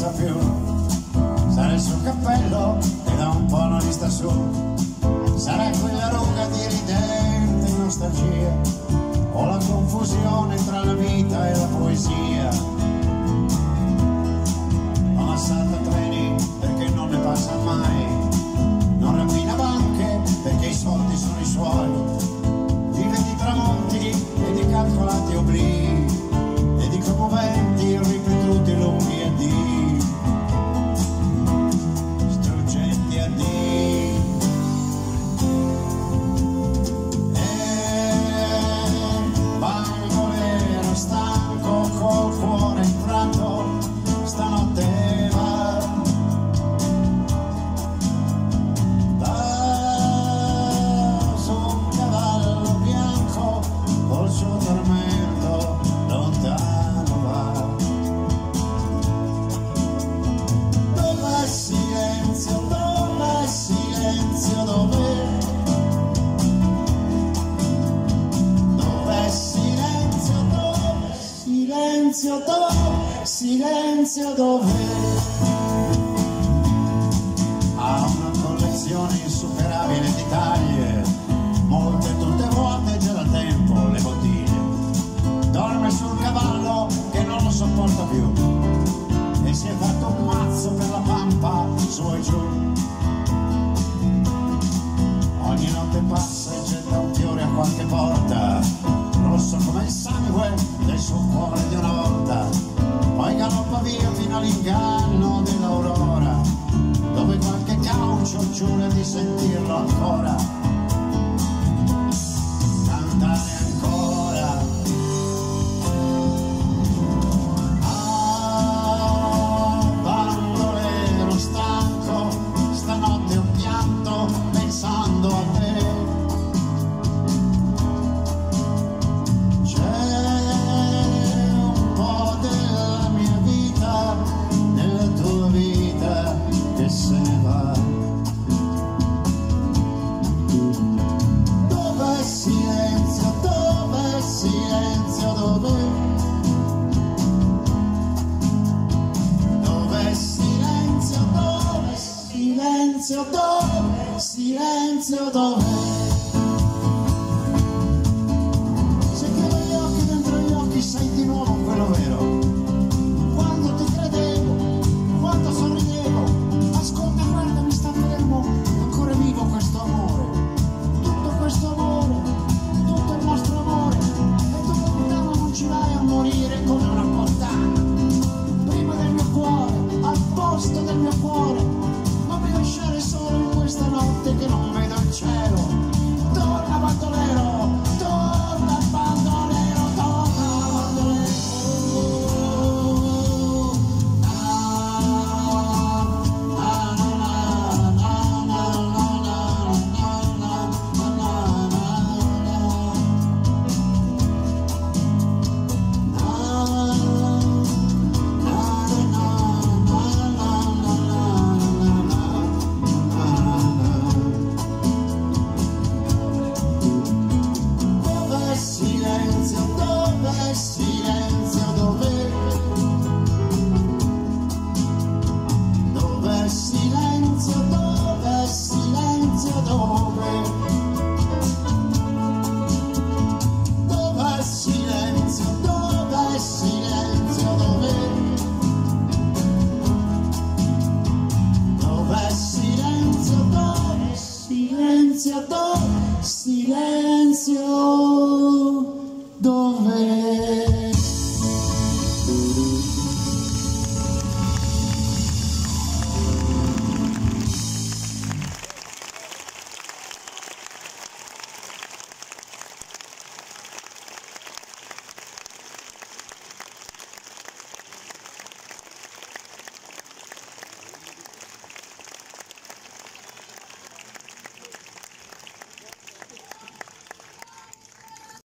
pensa più, sarà il suo cappello che da un po' non gli sta su, sarà quella ruga di ridente nostalgia, o la confusione tra la vita e la poesia. Non assalta treni perché non ne passa mai, non rapina banche perché i soldi sono i suoi, vive di tramonti e di calcolati oblii e di commoventi ripetuti lunghi addii, struggenti addii. Bandolero stanco col cuore infranto, stanotte va su un cavallo bianco col suo tormento, lontano va. Dov'è silenzio, dov'è silenzio, dov'è? Dov'è silenzio, dov'è silenzio, dov'è silenzio, dov'è? Ha una collezione insuperabile di taglie, molte tutte vuote, già da tempo le bottiglie. Dorme sul cavallo che non lo sopporta più e si è fatto un mazzo per la pampa su e giù. Ogni notte passa e getta un fiore a qualche porta, rosso come il sangue del suo cuore di una volta. Poi galoppa via fino all'inganno dell'aurora, dove qualche caucio giura di sentirlo ancora cantare ancora. Ah, bandolero stanco, stanotte ho pianto pensando a te. Se ne va. Dov'è silenzio, dov'è silenzio, dov'è? Dov'è silenzio, dov'è silenzio, dov'è silenzio, dov'è? Se chiudi gli occhi, dentro gli occhi sei di nuovo